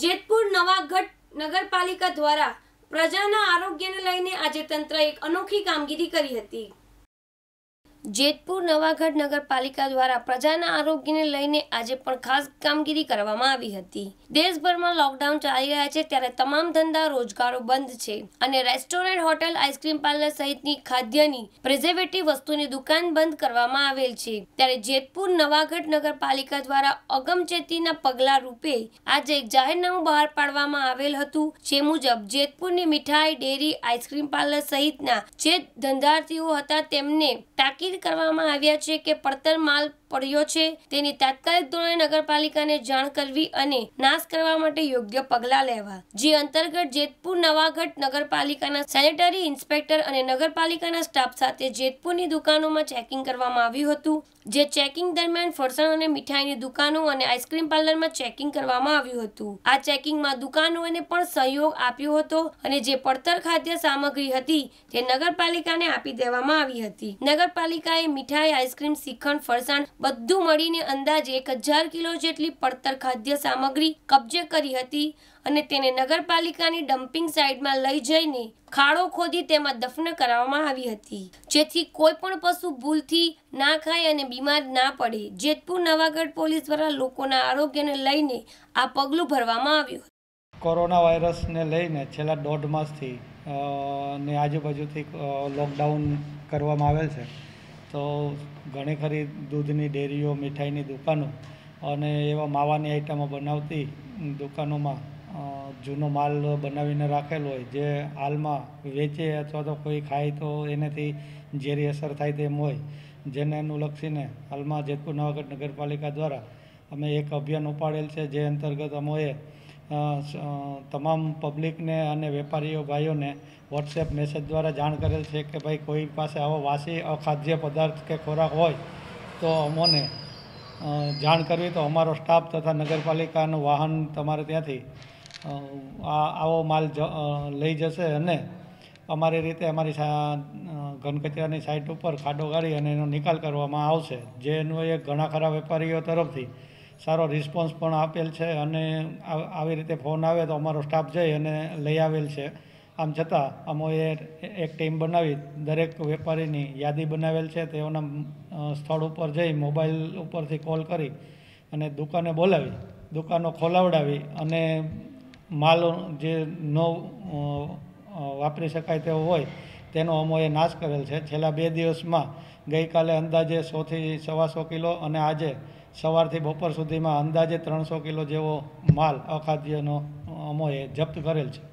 જેતપુર નવાગઢ નગરપાલિકા દ્વારા પ્રજાના આરોગ્યને લઈને આજે તંત્રએ એક અનોખી કામગીરી કરી હતી। જેતપુર નવાગઢ નગરપાલિકા દ્વારા પ્રજાના આરોગ્યને લઈને આજે પણ ખાસ કામગીરી કરવામાં આવી હતી। દેશભરમાં લોકડાઉન ચાલી રહ્યા છે ત્યારે તમામ ધંધા રોજગારો બંધ છે અને રેસ્ટોરન્ટ, હોટેલ, આઈસ્ક્રીમ પાર્લર સહિતની ખાદ્યની પ્રિઝર્વેટિવ વસ્તુની દુકાન બંધ કરવામાં આવેલ છે। ત્યારે જેતપુર નવાગઢ નગરપાલિકા દ્વારા અગમચેતીના પગલા રૂપે આજે એક જાહેરનામું બહાર પાડવામાં આવેલ હતું। જે મુજબ જેતપુરની મીઠાઈ, ડેરી, આઈસ્ક્રીમ પાર્લર સહિતના જે ધંધાર્થીઓ હતા તેમને તાકીદ કરવામાં આવ્યા છે કે પડતર માલ પડ્યો છે તેની તાત્કાલિક ધોરણે નગરપાલિકાને જાણ કરવી અને નાશ કરવા માટે યોગ્ય પગલાં લેવા। જે અંતર્ગત જેતપુર નવાગઢ નગરપાલિકાના સેનેટરી ઇન્સ્પેક્ટર અને નગરપાલિકાના સ્ટાફ સાથે જેતપુરની દુકાનોમાં ચેકિંગ કરવામાં આવ્યું હતું। જે ચેકિંગ દરમિયાન ફરસાણ અને મીઠાઈની દુકાનો અને આઈસ્ક્રીમ પાર્લરમાં ચેકિંગ કરવામાં આવ્યું હતું। આ ચેકિંગમાં દુકાનોને પણ સહયોગ આપ્યો હતો અને જે પડતર ખાદ્ય સામગ્રી હતી તે નગરપાલિકાને આપી દેવામાં આવી હતી। નગરપાલિકાએ મીઠાઈ, આઈસ્ક્રીમ, શ્રીખંડ, ફરસાણ બધું મળીને અંદાજે 1000 કિલો જેટલી પડતર ખાદ્ય સામગ્રી કબજે કરી હતી અને તેને નગરપાલિકાની ડમ્પિંગ સાઇટમાં લઈ જઈને ખાડો ખોદી તેમાં દફન કરવામાં આવી હતી, જેથી કોઈ પણ પશુ ભૂલથી ના ખાય અને બીમાર ના પડે। જેતપુર નવાગઢ પોલીસ દ્વારા લોકોના આરોગ્યને લઈને આ પગલું ભરવામાં આવ્યું। કોરોના વાયરસને લઈને છેલ્લા 1.5 માસથી ને આજુબાજુથી લોકડાઉન કરવામાં આવેલ છે, તો ઘણી ખરી દૂધની ડેરીઓ, મીઠાઈની દુકાનો અને એવા માવાની આઈટમો બનાવતી દુકાનોમાં જૂનો માલ બનાવીને રાખેલો હોય, જે હાલમાં વેચે અથવા તો કોઈ ખાય તો એનાથી ઝેરી અસર થાય તેમ હોય, જેને અનુલક્ષીને હાલમાં જેતપુર નવાગઢ નગરપાલિકા દ્વારા અમે એક અભિયાન ઉપાડેલ છે। જે અંતર્ગત અમે તમામ પબ્લિકને અને વેપારીઓ ભાઈઓને વોટ્સએપ મેસેજ દ્વારા જાણ કરેલ છે કે ભાઈ કોઈ પાસે આવો વાસી અખાદ્ય પદાર્થ કે ખોરાક હોય તો અમોને જાણ કરવી, તો અમારો સ્ટાફ તથા નગરપાલિકાનું વાહન તમારે ત્યાંથી આવો માલ લઈ જશે અને અમારી રીતે અમારી ઘન કચરાની સાઇટ ઉપર ખાડો ગાળી અને એનો નિકાલ કરવામાં આવશે। જેનો એ ઘણા ખરા વેપારીઓ તરફથી સારો રિસ્પોન્સ પણ આપેલ છે અને આવી રીતે ફોન આવે તો અમારો સ્ટાફ જઈ અને લઈ આવેલ છે। આમ છતાં અમોએ એક ટીમ બનાવી દરેક વેપારીની યાદી બનાવેલ છે, તેઓના સ્થળ ઉપર જઈ મોબાઈલ ઉપરથી કોલ કરી અને દુકાને બોલાવી, દુકાનો ખોલાવડાવી અને માલ જે ન વાપરી શકાય તેવો હોય તેનો અમોએ નાશ કરેલ છે। છેલ્લા 2 દિવસમાં ગઈકાલે અંદાજે 100 થી 125 કિલો અને આજે સવારથી બપોર સુધીમાં અંદાજે 300 કિલો જેવો માલ અખાદ્યનો અમોએ જપ્ત કરેલ છે।